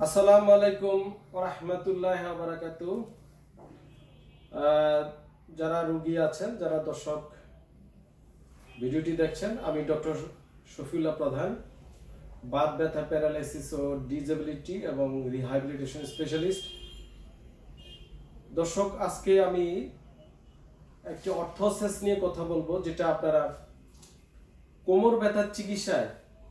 আসসালামু আলাইকুম ওয়া রাহমাতুল্লাহি ওয়া বারাকাতুহু। যারা রোগী আছেন, যারা দর্শক ভিডিওটি দেখছেন, আমি ডক্টর শফিউল্লাহ প্রধান, বাত ব্যথা, প্যারালাইসিস ও ডিসেবিলিটি এবং রিহ্যাবিলিটেশন স্পেশালিস্ট। দর্শক, আজকে আমি একটি অর্থোসেস নিয়ে কথা বলবো, যেটা আপনারা কোমর ব্যথার চিকিৎসায়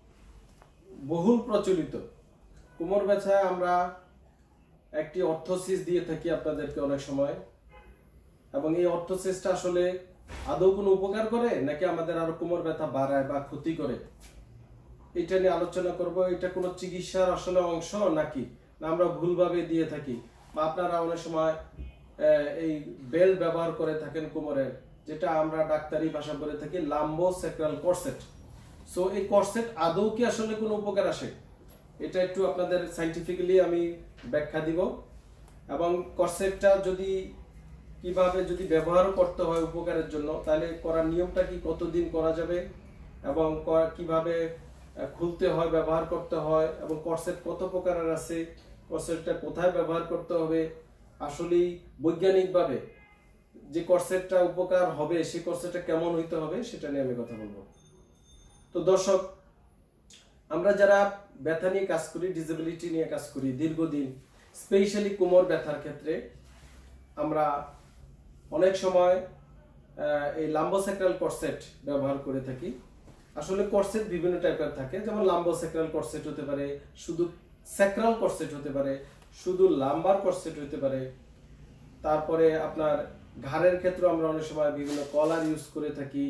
বহুল প্রচলিত। কোমর ব্যথায় আমরা একটি অর্থোসিস দিয়ে থাকি আপনাদেরকে অনেক সময়, এবং এই অর্থোসিসটা আসলে আদৌ কোনো উপকার করে নাকি আমাদের আরো কোমর ব্যথা বাড়ায় বা ক্ষতি করে, এটা নিয়ে আলোচনা করব। এটা কোনো চিকিৎসার আসলে অংশ নাকি না আমরা ভুলভাবে দিয়ে থাকি, বা আপনারা অনেক সময় এই বেল্ট ব্যবহার করে থাকেন কোমরের, যেটা আমরা ডাক্তারি ভাষা বলে থাকি লাম্বো স্যাক্রাল কর্সেট। সো এই কর্সেট আদৌ কি আসলে কোনো উপকার আসে, এটা একটু আপনাদের সাইন্টিফিক্যালি আমি ব্যাখ্যা দিব, এবং কর্সেটটা কিভাবে ব্যবহার করতে হয় উপকারের জন্য, তাহলে করার নিয়মটা কি, কতদিন করা যাবে, এবং কিভাবে খুলতে হয়, ব্যবহার করতে হয়, এবং কর্সেট কত প্রকারের আছে, কর্সেটটা কোথায় ব্যবহার করতে হবে, আসলেই বৈজ্ঞানিকভাবে যে কর্সেটটা উপকার হবে সেই কর্সেটটা কেমন হইতে হবে, সেটা নিয়ে আমি কথা বলবো। তো দর্শক, আমরা যারা ব্যথা নিয়ে কাজ করি, ডিসেবিলিটি নিয়ে কাজ করি দীর্ঘদিন, স্পেশালি কোমর ব্যথার ক্ষেত্রে আমরা অনেক সময় এই লাম্বোস্যাক্রাল কর্সেট ব্যবহার করে থাকি। আসলে কর্সেট বিভিন্ন টাইপের থাকে, যেমন লাম্বোস্যাক্রাল কর্সেট হতে পারে, শুধু স্যাক্রাল কর্সেট হতে পারে, শুধু লাম্বার কর্সেট হতে পারে। তারপরে আপনার ঘাড়ের ক্ষেত্রে আমরা অনেক সময় বিভিন্ন কলার ইউজ করে থাকি।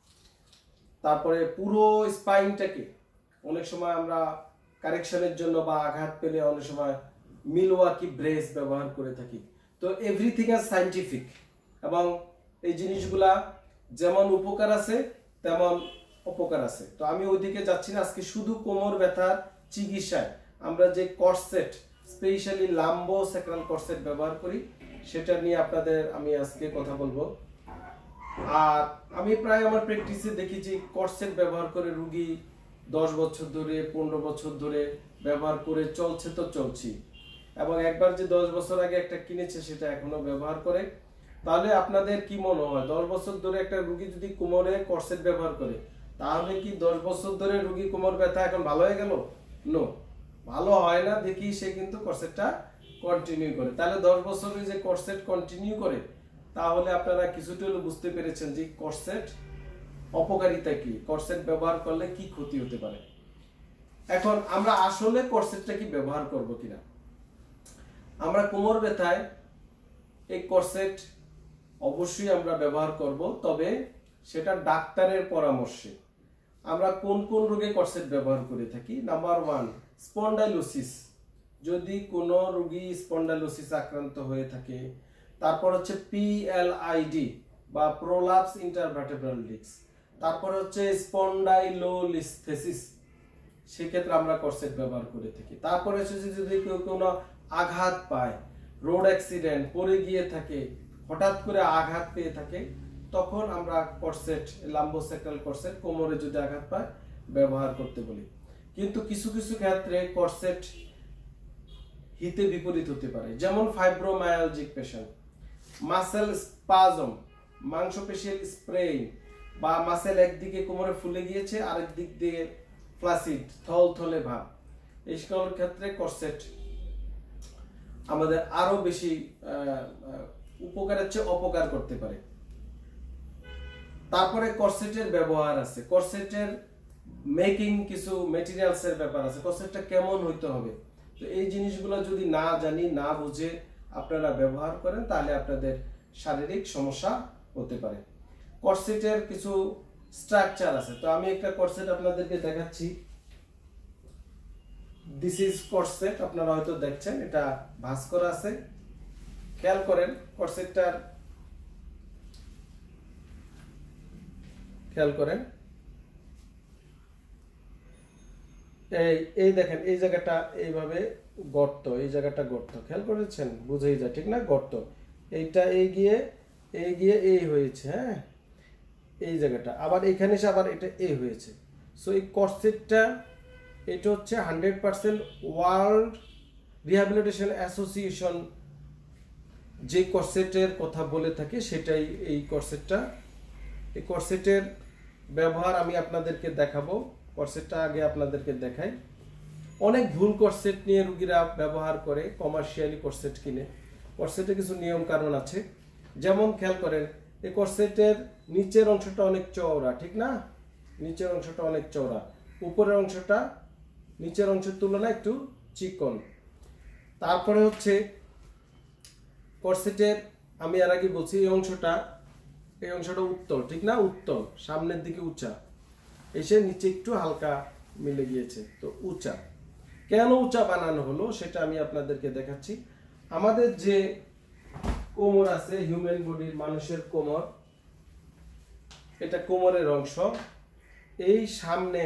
তারপরে পুরো স্পাইনটাকে অনেক সময় আমরা কারেকশনের জন্য বা আঘাত পেলে অনেক সময় মিলওয়াকি ব্রেস ব্যবহার করে থাকি। তো এভরিথিং আর সাইন্টিফিক, এবং এই জিনিসগুলা যেমন উপকার আছে তেমন অপকার আছে। তো আমি ওইদিকে যাচ্ছি না। আজকে শুধু কোমর ব্যথার চিকিৎসায় আমরা যে corset, specially lumbo sacral corset ব্যবহার করি, সেটা নিয়ে আপনাদের আমি আজকে কথা বলবো। আর আমি প্রায় আমার প্র্যাকটিসে দেখি যে কর্সেট ব্যবহার করে রুগী 10 বছর ধরে, 15 বছর ধরে ব্যবহার করে চলছে তো চলছি, এবং একবার যে 10 বছর আগে একটা কিনেছে সেটা এখনো ব্যবহার করে। তাহলে আপনাদের কি মনে হয়, 10 বছর ধরে একটা রুগী যদি কোমরে কর্সেট ব্যবহার করে, তাহলে কি 10 বছর ধরে রুগী কোমর ব্যথা এখন ভালো হয়ে গেল? নো, ভালো হয় না। দেখি সে কিন্তু কর্সেটটা কন্টিনিউ করে। তাহলে 10 বছরে যে কর্সেট কন্টিনিউ করে, তাহলে আপনারা কিছুটা হলেও বুঝতে পেরেছেন যে কর্সেট অপকারিতা কি, কর্সেট ব্যবহার করলে কি ক্ষতি হতে পারে। এখন আমরা আসলে কর্সেটটা কি ব্যবহার করব কিনা, আমরা কোমর ব্যথায় এই কর্সেট অবশ্যই আমরা ব্যবহার করব, তবে সেটা ডাক্তারের পরামর্শে। আমরা কোন কোন রোগে কর্সেট ব্যবহার করে থাকি? Number 1, spondylosis. যদি কোনো রোগী স্পন্ডাইলোসিস আক্রান্ত হয়ে থাকে, তারপর হচ্ছে পিএলআইডি বা প্রোলাপস ইন্টারভার্টেব্রাল ডিস্ক, তারপর হচ্ছে স্পন্ডাইলোলিস্থেসিস, সেক্ষেত্রে আমরা কর্সেট ব্যবহার করে থাকি। তারপরে হচ্ছে যদি কেউ কোনো আঘাত পায়, রোড অ্যাক্সিডেন্ট, পড়ে গিয়ে থাকে, হঠাৎ করে আঘাত পেয়ে থাকে, তখন আমরা কর্সেট, লাম্বোস্যাক্রাল কর্সেট, কোমরে যদি আঘাত পায় ব্যবহার করতে বলি। কিন্তু কিছু কিছু ক্ষেত্রে কর্সেট হিতে বিপরীত হতে পারে, যেমন ফাইব্রোমায়ালজিক পেশেন্ট, মাসেল স্পাজম, মাংসপেশির স্প্রেইন, বা মাসেল একদিকে কোমরে ফুলে গিয়েছে, আরেক দিক দিয়ে ফ্লাসিড, থলথলে ভাব, এই সকল ক্ষেত্রে কর্সেট আমাদের আরো বেশি উপকারের চেয়ে অপকার করতে পারে। তারপরে কর্সেটের ব্যবহার আছে, কর্সেটের মেকিং কিছু মেটেরিয়ালস এর ব্যাপার আছে, কর্সেটটা কেমন হইতে হবে। তো এই জিনিসগুলো যদি না জানি, না বুঝে আপনারা ব্যবহার করেন, তাহলে আপনাদের শারীরিক সমস্যা হতে পারে। কর্সেটের কিছু স্ট্রাকচার আছে। তো আমি একটা কর্সেট আপনাদেরকে দেখাচ্ছি। দিস ইজ কর্সেট, আপনারা হয়তো দেখছেন, এটা ভাঁজ করা আছে। খেয়াল করেন কর্সেটটার, খেয়াল করেন, এই দেখেন, এই জায়গাটা এইভাবে গর্ত, এই জায়গাটা গর্ত, খেয়াল করেছেন? বুঝেই যায়, ঠিক না? গর্ত, এইটা এই গিয়ে এই হয়েছে, হ্যাঁ, এই জায়গাটা আবার এখানে এসে আবার এটা এই হয়েছে। সো এই কর্সেটটা, এটা হচ্ছে 100% ওয়ার্ল্ড রিহ্যাবিলিটেশন অ্যাসোসিয়েশন যে কর্সেটের কথা বলে থাকে সেটাই এই কর্সেটটা। এই কর্সেটের ব্যবহার আমি আপনাদেরকে দেখাবো। কর্সেটটা আগে আপনাদেরকে দেখাই। অনেক ভুল কর্সেট নিয়ে রোগীরা ব্যবহার করে, কমার্শিয়ালি কর্সেট কিনে। কর্সেটে কিছু নিয়ম কানুন আছে, যেমন খেয়াল করেন এই কর্সেটের নিচের অংশটা অনেক চওড়া, ঠিক না? নিচের অংশটা অনেক চওড়া, উপরের অংশটা নিচের অংশের তুলনায় একটু চিকন। তারপরে হচ্ছে কর্সেটের, আমি এর আগে বলছি, এই অংশটা উত্তল, ঠিক না? উত্তল, সামনের দিকে উঁচা, এসে নিচে একটু হালকা মিলে গিয়েছে, তো উঁচা। কেন উঁচা বানানো হলো সেটা আমি আপনাদেরকে দেখাচ্ছি। আমাদের যে কোমর আছে, হিউম্যান বডির, মানুষের কোমর, এটা কোমরের অংশ। এই সামনে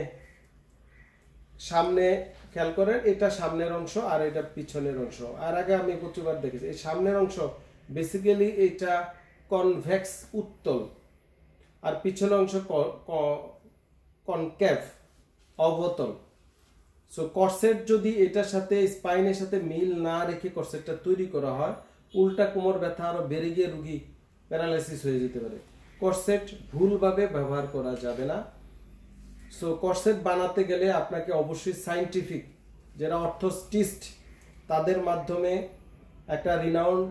খেয়াল করেন, এটা সামনের অংশ আর এটা পিছনের অংশ। আর আগে আমি প্রচুরবার দেখেছি, এই সামনের অংশ বেসিক্যালি এটা কনভেক্স, উত্তল, আর পিছনের অংশ কনকেভ, অবতল। সো কর্সেট যদি এটার সাথে, স্পাইনের সাথে মিল না রেখে কর্সেটটা তৈরি করা হয়, উল্টা কোমর ব্যথা আরো বেড়ে গিয়ে রোগী প্যারালাইসিস হয়ে যেতে পারে। কর্সেট ভুলভাবে ব্যবহার করা যাবে না। সো কর্সেট বানাতে গেলে আপনাকে অবশ্যই সায়েন্টিফিক, যারা অর্থোস্টিস্ট, তাদের মাধ্যমে একটা রিনাউন্ড,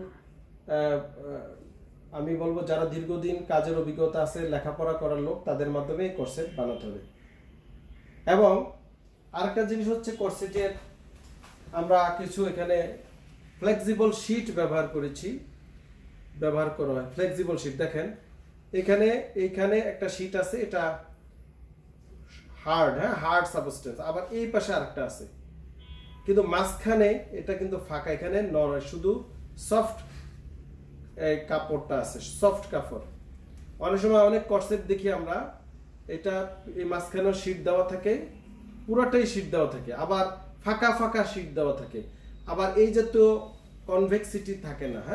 আমি বলবো যারা দীর্ঘদিন কাজের অভিজ্ঞতা আছে, লেখাপড়া করার লোক, তাদের মাধ্যমে এই কর্সেট বানাতে হবে। এবং আরেকটা জিনিস হচ্ছে, কর্সেটের আমরা কিছু এখানে ফ্লেক্সিবল শীট ব্যবহার করা হয়। ফ্লেক্সিবল শীট দেখেন, এইখানে একটা শীট আছে, এটা হার্ড, হার্ড সাবস্টেন্স। আবার এই পাশে আরেকটা আছে, কিন্তু মাঝখানে এটা কিন্তু ফাঁকা, এখানে নরম, শুধু সফট এই কাপড়টা আছে, সফট কাপড়। অনেক সময় অনেক কর্সেট দেখি আমরা, এটা এই মাঝখানেও শীট দেওয়া থাকে, পুরোটাই শীট দেওয়া থাকে, আবার ফাঁকা ফাঁকা শীট দেওয়া থাকে, আবার এই যে তো কনভেক্সিটি থাকে না।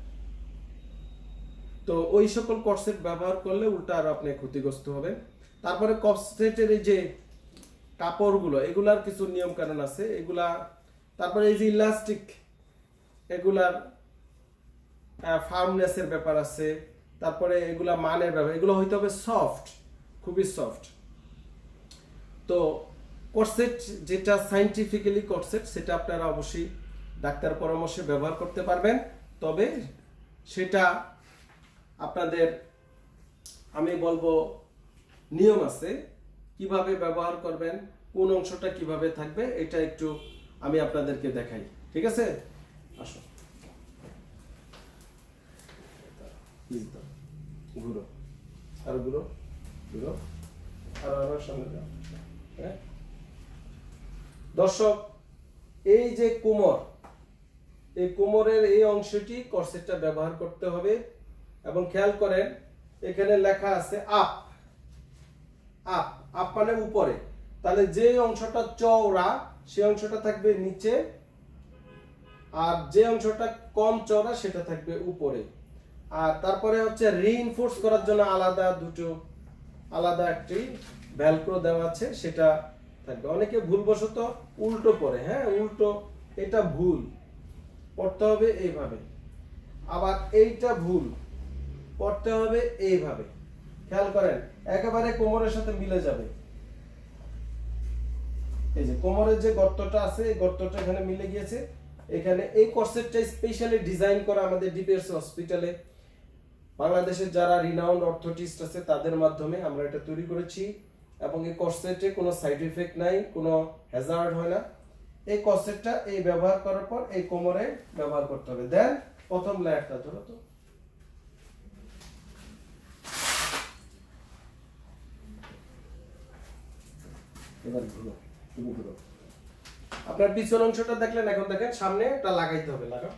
তো ওই সকল কর্সেট ব্যবহার করলে উল্টা আরো আপনি ক্ষতিগ্রস্ত হবেন। তারপরে কর্সেটের এই যে কাপড়গুলো, এগুলার কিছু নিয়ম কানুন আছে এগুলা। তারপরে এই যে ইলাস্টিক, এগুলার ফার্মনেসের ব্যাপার আছে। তারপরে এগুলা মানের ব্যাপার, এগুলো হইতে হবে সফট, খুবই সফট। তো কর্সেট যেটা সায়েন্টিফিক্যালি কর্সেট, সেটা আপনারা অবশ্যই ডাক্তার পরামর্শে ব্যবহার করতে পারবেন। তবে সেটা আপনাদের, আমি বলবো, নিয়ম আছে কিভাবে ব্যবহার করবেন, কোন অংশটা কিভাবে থাকবে, এটা একটু আমি আপনাদেরকে দেখাই, ঠিক আছে? আসো, ঘুরো, আর ঘুরো, আর সামনে যাও। দর্শক, এই যে কোমর, এই কোমরের এই অংশটি কর্সেটটা ব্যবহার করতে হবে। এবং খেয়াল করেন, এখানে লেখা আছে আপ, আপ, আপ মানে উপরে। তাহলে যে অংশটা চওড়া সেই অংশটা থাকবে নিচে, আর যে অংশটা কম চওড়া সেটা থাকবে উপরে। আর তারপরে হচ্ছে রিইনফোর্স করার জন্য আলাদা একটি ভেলক্রো দেওয়া আছে, সেটা থাকবে। অনেকে ভুলবশত উল্টো পড়ে, উল্টো, এটা ভুল, পড়তে হবে এইভাবে। আবার এইটা ভুল, পড়তে হবে এইভাবে। খেয়াল করেন, একেবারে কোমরের সাথে মিলে যাবে। এই যে কোমরের যে গর্তটা আছে, এই গর্তটা এখানে মিলে গিয়েছে। এখানে এই কর্সেটটা স্পেশালি ডিজাইন করা আমাদের ডিপিএস হসপিটালে, বাংলাদেশের যারা রিনাউন্ড অর্থোটিস্ট আছে তাদের মাধ্যমে আমরা এটা তৈরি করেছি। এবং এই কর্সেটে কোনো সাইড ইফেক্ট নাই, কোনো হ্যাজার্ড হয় না। এই কর্সেটটা এই ব্যবহার করার পর এই কোমরে ব্যবহার করতে হবে। দেন প্রথম লেয়ারটা ধরো তো, এবার ঘুরো, তুমি ঘুরো। আপনার পিছন অংশটা দেখলেন, এখন দেখেন সামনে এটা লাগাইতে হবে, লাগাও।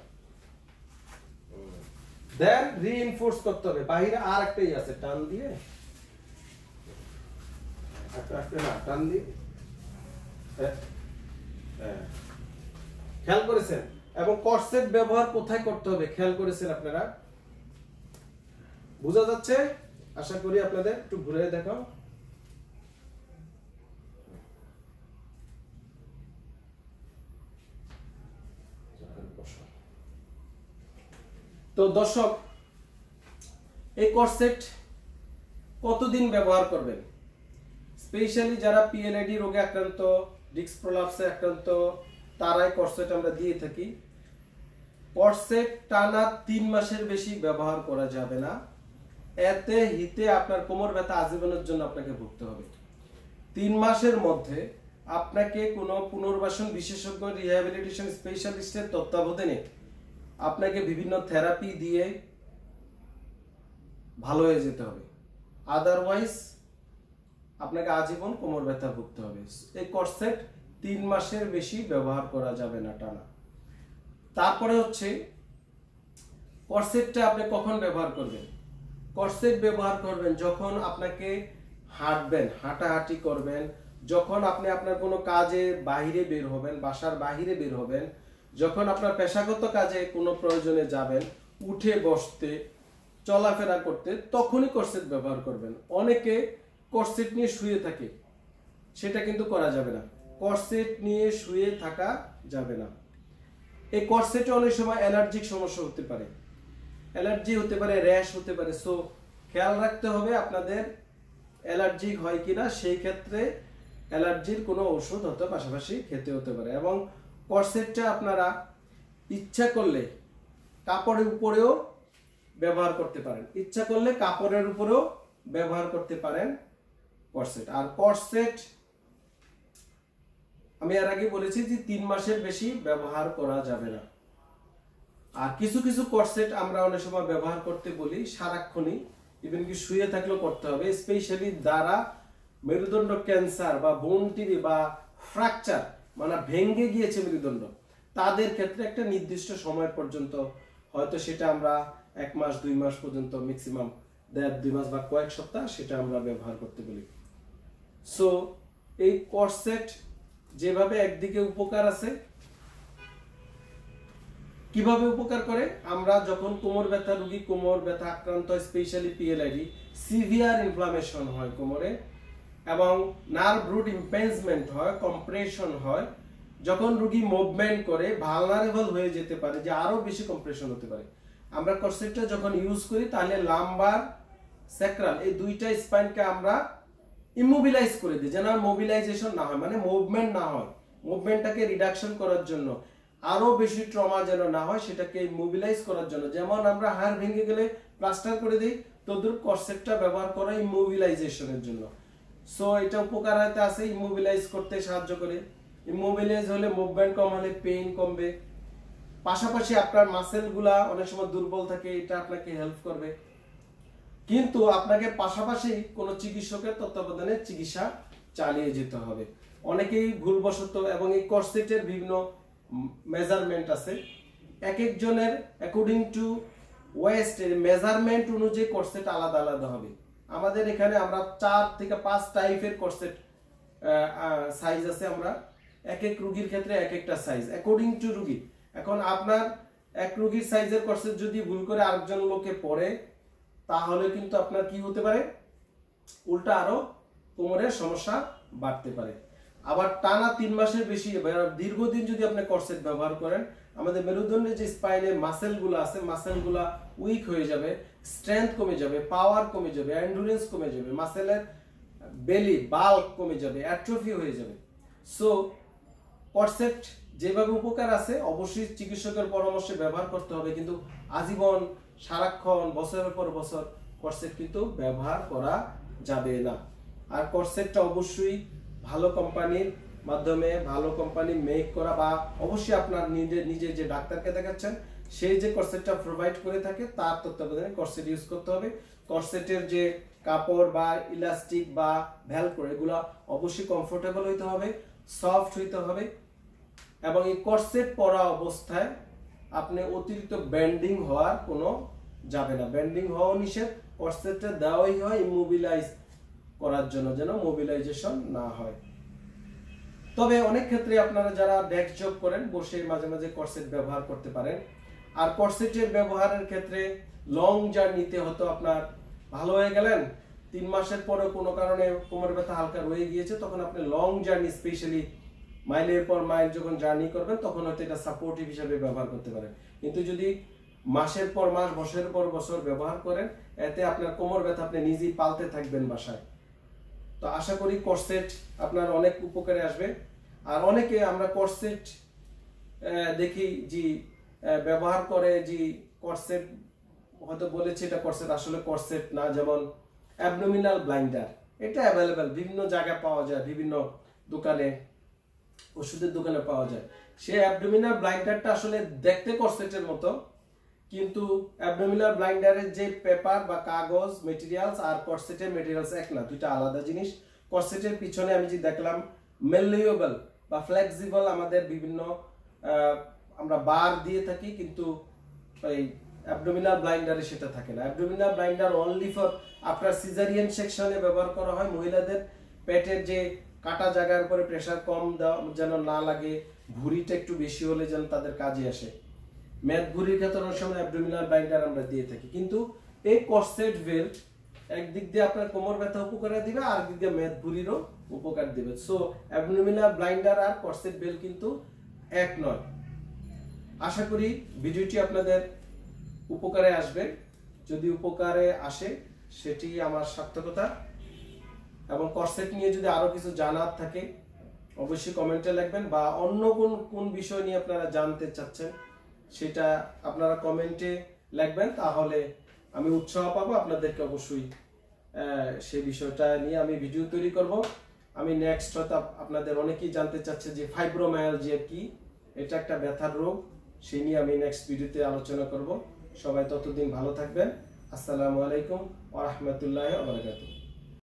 দেন রিইনফোর্স করতে হবে। বাইরে আর একটাই আছে, টান দিয়ে, টান দিয়ে। খেয়াল করেছেন? এবং কর্সেট ব্যবহার কোথায় করতে হবে খেয়াল করেছেন আপনারা? বোঝা যাচ্ছে? আশা করি আপনাদের। একটু ঘুরে দেখাও। তো দর্শক, এই কর্সেট কতদিন ব্যবহার করবেন? স্পেশালি যারা পিএলআইডি রোগে আক্রান্ত, ডিস্ক প্রলাপসে আক্রান্ত, তারাই কর্সেট আমরা দিয়ে থাকি। কর্সেট টানা 3 মাসের বেশি ব্যবহার করা যাবে না। এতে হিতে আপনার কোমর ব্যথা আজীবনের জন্য আপনাকে ভুগতে হবে। 3 মাসের মধ্যে আপনাকে কোনো পুনর্বাসন বিশেষজ্ঞ, রিহ্যাবিলিটেশন স্পেশালিস্টের তত্ত্বাবধানে আপনাকে বিভিন্ন থেরাপি দিয়ে ভালো হয়ে যেতে হবে। আদারওয়াইজ আপনাকে আজীবন কোমর ব্যথা ভুগতে হবে। এই কর্সেট 3 মাসের বেশি ব্যবহার করা যাবে না টানা। তারপরে হচ্ছে কর্সেটটা আপনি কখন ব্যবহার করবেন? কর্সেট ব্যবহার করবেন যখন আপনাকে হাঁটবেন, হাঁটাহাঁটি করবেন, যখন আপনি আপনার কোনো কাজে বাইরে বের হবেন, বাসার বাইরে বের হবেন, যখন আপনার পেশাগত কাজে কোনো প্রয়োজনে যাবেন, উঠে বসতে, চলাফেরা করতে, তখনই কর্সেট ব্যবহার করবেন। অনেকে কর্সেট নিয়ে শুয়ে থাকে, সেটা কিন্তু করা যাবে না। কর্সেট নিয়ে শুয়ে থাকা যাবে না। এই কর্সেটে অনেক সময় অ্যালার্জিক সমস্যা হতে পারে, অ্যালার্জি হতে পারে, র্যাশ হতে পারে। সো খেয়াল রাখতে হবে আপনাদের অ্যালার্জি হয় কিনা। সেই ক্ষেত্রে অ্যালার্জির কোনো ওষুধ হতে পাশাপাশি খেতে হতে পারে। এবং কর্সেটটা আপনারা ইচ্ছা করলে কাপড়ের উপরেও ব্যবহার করতে পারেন, ইচ্ছা করলে কাপড়ের উপরেও ব্যবহার করতে পারেন কর্সেট। আর কর্সেট আমি এর আগে বলেছি যে 3 মাসের বেশি ব্যবহার করা যাবে না। আর কিছু কিছু কর্সেট আমরা অনেক সময় ব্যবহার করতে বলি সারাক্ষণই, ইভেন কি শুয়ে থাকলেও করতে হবে। স্পেশালি যারা মেরুদণ্ড ক্যান্সার বা বোন টিবি বা ফ্র্যাকচার মানে ভেঙে গিয়েছে মেরুদণ্ড, তাদের ক্ষেত্রে একটা নির্দিষ্ট সময় পর্যন্ত, হয়তো সেটা আমরা 1 মাস 2 মাস পর্যন্ত, ম্যাক্সিমাম 1.5-2 মাস বা কয়েক সপ্তাহ, সেটা আমরা ব্যবহার করতে বলি। সো এই কর্সেট যেভাবে একদিকে উপকার আছে, কিভাবে উপকার করে? আমরা যখন কোমর ব্যথা রোগী, কোমর ব্যথা আক্রান্ত হয়, স্পেশালি পিএলআইডি, সিভিয়ার ইনফ্লামেশন হয় কোমরে এবং নার্ভ রুট ইম্পেঞ্জমেন্ট হয়, কম্প্রেশন হয়, যখন রোগী মুভমেন্ট করে ভালনারেবল হয়ে যেতে পারে, যে আরো বেশি কম্প্রেশন হতে পারে। আমরা কর্সেটটা যখন ইউজ করি তাহলে লাম্বার, স্যাক্রাল এই দুইটা স্পাইনকে আমরা ইমোবিলাইজ করে দিই, যেন মোবিলাইজেশন না হয়, মানে মুভমেন্ট না হয়, মুভমেন্টটাকে রিডাকশন করার জন্য, আরো বেশি ট্রমা যেন না হয় সেটাকে মোবিলাইজ করার জন্য। যেমন আমরা হাড় ভেঙে গেলে প্লাস্টার করে দিই, তদ্রুপ কর্সেটটা ব্যবহার করা ইমোবিলাইজেশনের জন্য। সো এটা উপকারিতা আছে, ইমোবিলাইজ করতে সাহায্য করে। ইমোবিলাইজ হলে মুভমেন্ট কম হলে পেইন কমবে, পাশাপাশি আপনার মাসেলগুলা অনেক সময় দুর্বল থাকে, এটা আপনাকে হেল্প করবে। কিন্তু আপনাকে পাশাপাশি কোনো চিকিৎসকের তত্ত্বাবধানে চিকিৎসা চালিয়ে যেতে হবে। অনেকেই ভুলবশত, এবং এই কর্সেটের বিভিন্ন মেজারমেন্ট আছে, এক একজনের অ্যাকর্ডিং টু ওয়েস্ট এর মেজারমেন্ট অনুযায়ী কর্সেট আলাদা আলাদা হবে। আমাদের এখানে আমরা 4 থেকে 5 টাইপের কর্সেট সাইজ আছে। আমরা এক এক রোগীর ক্ষেত্রে এক একটা সাইজ অ্যাকর্ডিং টু রোগী। এখন আপনার এক রোগীর সাইজের কর্সেট যদি ভুল করে আরেকজন লোকে পড়ে, তাহলে কিন্তু আপনার কি হতে পারে, উল্টা আরো কোমরের সমস্যা বাড়তে পারে। আবার টানা 3 মাসের বেশি দীর্ঘদিন যদি আপনি কর্সেট ব্যবহার করেন, আমাদের মেরুদণ্ডের যে স্পাইনে মাসেলগুলো আছে, মাসেলগুলো উইক হয়ে যাবে, স্ট্রেংথ কমে যাবে, পাওয়ার কমে যাবে, এন্ডুরেন্স কমে যাবে, মাসেলের বেলি বাল্ক কমে যাবে, অ্যাট্রফি হয়ে যাবে। সো কর্সেট যেভাবে উপকার আছে অবশ্যই চিকিৎসকের পরামর্শে ব্যবহার করতে হবে, কিন্তু আজীবন সারাক্ষণ বছরের পর বছর কর্সেট কিন্তু ব্যবহার করা যাবে না। আর কর্সেটটা অবশ্যই ভালো কোম্পানির মাধ্যমে, ভালো কোম্পানি মেক করা, বা অবশ্যই আপনার নিজে যে ডাক্তারকে দেখাচ্ছেন সেই যে কর্সেটটা প্রোভাইড করে থাকে তার তত্ত্বাবধানে কর্সেট ইউজ করতে হবে। কর্সেটের যে কাপড় বা ইলাস্টিক বা ভেলক্রো এগুলো অবশ্যই কমফোর্টেবল হইতে হবে, সফট হইতে হবে, এবং এই কর্সেট পরা অবস্থায় আপনি অতিরিক্ত ব্যান্ডিং হওয়ার কোনো যাবে না। ব্যান্ডিং হওয়া নিষেধ। কর্সেটটা দেওয়াই হয় ইমোবিলাইজ করার জন্য, যেন মোবিলাইজেশন না হয়। তবে অনেক ক্ষেত্রে আপনারা যারা ডেস্ক জব করেন, বসে মাঝে মাঝে কর্সেট ব্যবহার করতে পারেন। আর কর্সেটের ব্যবহারের ক্ষেত্রে লং জার্নিতে হয়তো আপনার ভালো হয়ে গেলেন, 3 মাসের পরে কোনো কারণে কোমর ব্যথা হালকা রয়ে গিয়েছে, তখন আপনি লং জার্নি, স্পেশালি মাইলের পর মাইল যখন জার্নি করবেন, তখন হয়তো এটা সাপোর্টিভ হিসেবে ব্যবহার করতে পারেন। কিন্তু যদি মাসের পর মাস, বছরের পর বছর ব্যবহার করেন, এতে আপনার কোমর ব্যথা আপনি নিজেই পালতে থাকবেন বাসায়। তো আশা করি কর্সেট আপনার অনেক উপকারে আসবে। আর অনেকে আমরা কর্সেট দেখি যে ব্যবহার করে, যে কর্সেট হয়তো বলেছে এটা কর্সেট, আসলে কর্সেট না। যেমন অ্যাবডোমিনাল ব্লাইন্ডার, এটা অ্যাভেলেবেল বিভিন্ন জায়গায় পাওয়া যায়, বিভিন্ন দোকানে, ওষুধের দোকানে পাওয়া যায়। সেই অ্যাবডোমিনাল ব্লাইন্ডারটা আসলে দেখতে কর্সেটের মতো, কিন্তু অ্যাবডোমিনাল ব্লাইন্ডারের যে পেপার বা কাগজ মেটেরিয়ালস আর কর্সেটের মেটেরিয়ালস এক না, দুইটা আলাদা জিনিস। কর্সেটের পিছনে আমি যে দেখলাম মেলিয়েবল বা ফ্লেক্সিবল আমাদের বিভিন্ন আমরা বার দিয়ে থাকি, কিন্তু এই অ্যাবডোমিনাল ব্লাইন্ডারে সেটা থাকে না। Abdominal blinder only for after caesarean সেকশনে ব্যবহার করা হয়। মহিলাদের পেটের যে কাটা জায়গার উপরে প্রেসার কম দেওয়া যেন না লাগে, ভুঁড়িটা একটু বেশি হলে যেন তাদের কাজে আসে, মেদ ভুঁড়ির ক্ষেত্রে অনেক সময় অ্যাবডোমিনাল ব্লাইন্ডার আমরা দিয়ে থাকি। কিন্তু এই কর্সেট বেল্ট একদিক দিয়ে আপনার কোমর ব্যথা উপকার দিবে, আর দিক দিয়ে মেদ ভুঁড়িরও উপকার দিবে। সো অ্যাবডোমিনাল ব্লাইন্ডার আর কর্সেট বেল্ট কিন্তু এক নয়। আশা করি ভিডিওটি আপনাদের উপকারে আসবে। যদি উপকারে আসে সেটি আমার সার্থকতা। এবং কর্সেট নিয়ে যদি আরো কিছু জানার থাকে অবশ্যই কমেন্টে লিখবেন, বা অন্য কোন বিষয় নিয়ে আপনারা জানতে চাচ্ছেন সেটা আপনারা কমেন্টে লিখবেন, তাহলে আমি উৎসাহ পাবো আপনাদেরকে অবশ্যই সেই বিষয়টা নিয়ে আমি ভিডিও তৈরি করব। আমি নেক্সট হয়তো আপনাদের অনেকেই জানতে চাচ্ছে যে ফাইব্রোমায়ালজিয়া কি, এটা একটা ব্যথার রোগ, সেই নিয়ে আমি নেক্সট ভিডিওতে আলোচনা করব। সবাই ততদিন ভালো থাকবেন। আসসালামু আলাইকুম ওয়া রাহমাতুল্লাহি ওয়া বারাকাতুহু।